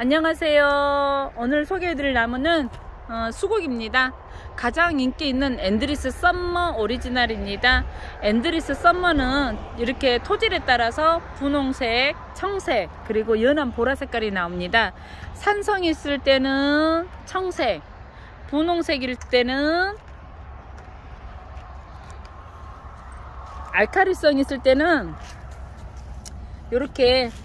안녕하세요. 오늘 소개해드릴 나무는 수국입니다. 가장 인기 있는 앤드리스 썸머 오리지널입니다. 앤드리스 썸머는 이렇게 토질에 따라서 분홍색, 청색, 그리고 연한 보라 색깔이 나옵니다. 산성이 있을 때는 청색, 분홍색일 때는 알카리성이 있을 때는 이렇게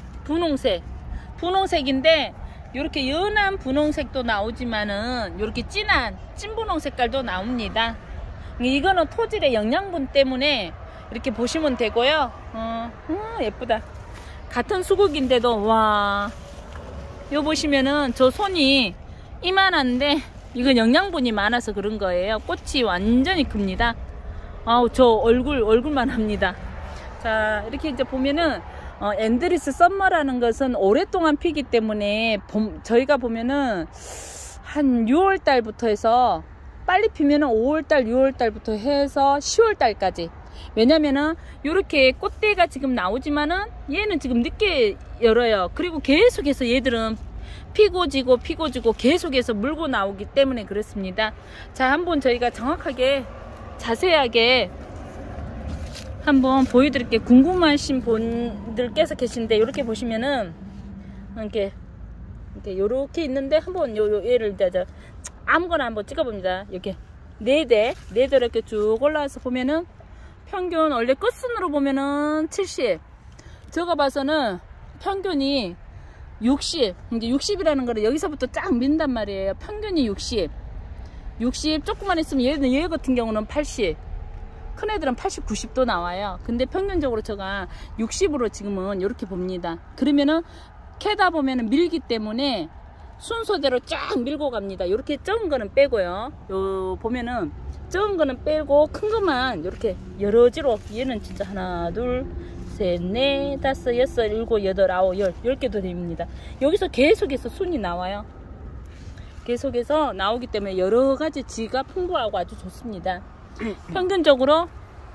분홍색인데 이렇게 연한 분홍색도 나오지만은 이렇게 진한 찐분홍 색깔도 나옵니다. 이거는 토질의 영양분 때문에 이렇게 보시면 되고요. 예쁘다. 같은 수국인데도 와, 요 보시면은 저 손이 이만한데 이건 영양분이 많아서 그런 거예요. 꽃이 완전히 큽니다. 아우, 저 얼굴만 합니다. 자, 이렇게 이제 보면은 앤드리스 썸머라는 것은 오랫동안 피기 때문에 저희가 보면은 한 6월달부터 해서 빨리 피면은 5월달, 6월달부터 해서 10월달까지. 왜냐면은 이렇게 꽃대가 지금 나오지만은 얘는 지금 늦게 열어요. 그리고 계속해서 얘들은 피고 지고 계속해서 물고 나오기 때문에 그렇습니다. 자, 한번 저희가 정확하게 자세하게 한번 보여드릴게요. 궁금하신 분들께서 계신데 이렇게 보시면은 이렇게 있는데 한번 얘를 이제 아무거나 한번 찍어봅니다. 이렇게 네 대 이렇게 쭉 올라와서 보면은 평균 원래 끝순으로 보면은 70, 제가 봐서는 평균이 60, 이제 60이라는 거를 여기서부터 쫙 민단 말이에요. 평균이 60 조금만 있으면 얘 같은 경우는 80, 큰 애들은 80, 90도 나와요. 근데 평균적으로 제가 60으로 지금은 이렇게 봅니다. 그러면은 캐다 보면은 밀기 때문에 순서대로 쫙 밀고 갑니다. 이렇게 적은 거는 빼고요. 요 보면은 적은 거는 빼고 큰 것만 이렇게 여러지로, 얘는 진짜 하나, 둘, 셋, 넷, 다섯, 여섯, 일곱, 여덟, 아홉, 10개도 됩니다. 여기서 계속해서 순이 나와요. 계속해서 나오기 때문에 여러 가지 지가 풍부하고 아주 좋습니다. 평균적으로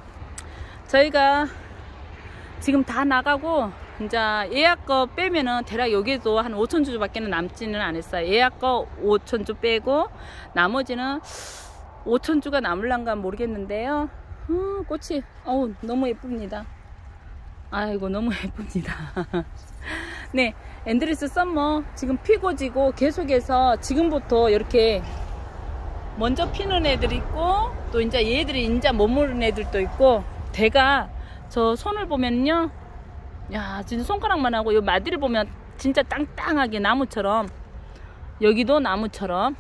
저희가 지금 다 나가고 이제 예약 거 빼면은 대략 여기도 한 5,000주 밖에 남지는 않았어요. 예약 거 5,000주 빼고 나머지는 5,000주가 남을란가 모르겠는데요. 꽃이 너무 예쁩니다. 아이고, 너무 예쁩니다. 네, 앤드리스 썸머 지금 피고 지고 계속해서 지금부터 이렇게 먼저 피는 애들이 있고, 또 이제 얘들이 이제 머무른 애들도 있고, 대가 저 손을 보면요, 야, 진짜 손가락만 하고, 요 마디를 보면 진짜 땅땅하게 나무처럼, 여기도 나무처럼,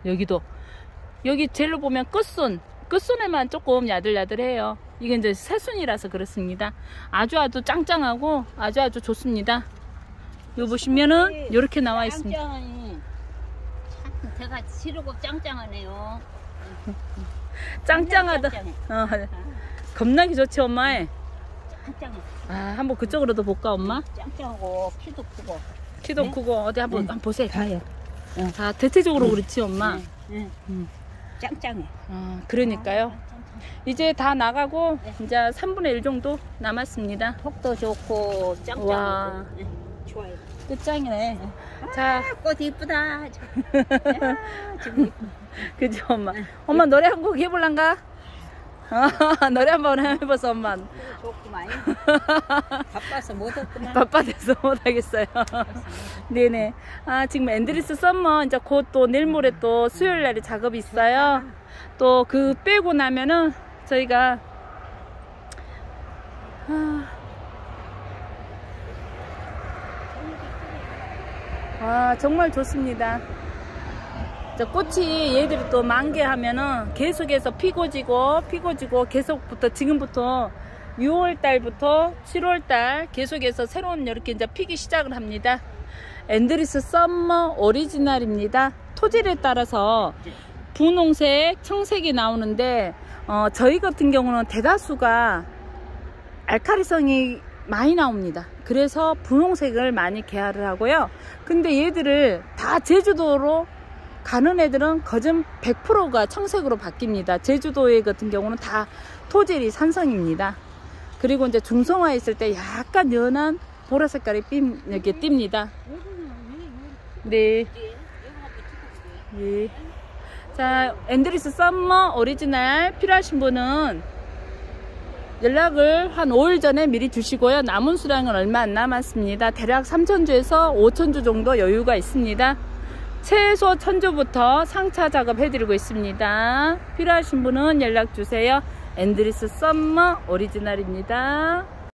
여기 젤로 보면 끝순에만 조금 야들야들해요. 이게 이제 새순이라서 그렇습니다. 아주 짱짱하고 아주 좋습니다. 요 보시면은 요렇게 나와 있습니다. 제가 시르고 짱짱하네요. 짱짱하다. 겁나기 좋지, 엄마. 짱짱해. 한번 그쪽으로도 볼까, 엄마? 짱짱하고 키도 크고. 어디 한번 보세요. 봐요. 대체적으로 그렇지, 엄마. 짱짱해. 그러니까요. 이제 다 나가고 이제 3분의 1 정도 남았습니다. 톡도 좋고 짱짱하고. 좋아요. 끝장이네. 자, 꽃 이쁘다. 그죠, 엄마? 엄마 노래 한 곡 해볼란가? 노래 한번 해봐서, 엄마. 좋구만. 바빠서 못했구만. 바빠서 못하겠어요. 네네. 지금 앤드리스 썸머 이제 곧 또 내일 모레 또 수요일 날에 작업이 있어요. 또 그 빼고 나면은 저희가 정말 좋습니다. 저 꽃이 얘들이 또 만개하면은 계속해서 피고 지고 계속부터 지금부터 6월달부터 7월달 계속해서 새로운 이렇게 이제 피기 시작을 합니다. 앤드리스 썸머 오리지널입니다. 토질에 따라서 분홍색, 청색이 나오는데 저희 같은 경우는 대다수가 알카리성이 많이 나옵니다. 그래서 분홍색을 많이 개화를 하고요. 근데 얘들을 다 제주도로 가는 애들은 거진 100%가 청색으로 바뀝니다. 제주도에 같은 경우는 다 토질이 산성입니다. 그리고 이제 중성화 있을 때 약간 연한 보라 색깔이 이렇게 띕니다. 네. 예. 자, 앤드리스 썸머 오리지널 필요하신 분은 연락을 한 5일 전에 미리 주시고요. 남은 수량은 얼마 안 남았습니다. 대략 3,000주에서 5,000주 정도 여유가 있습니다. 최소 1,000주부터 상차 작업 해드리고 있습니다. 필요하신 분은 연락 주세요. 앤드리스 썸머 오리지널입니다.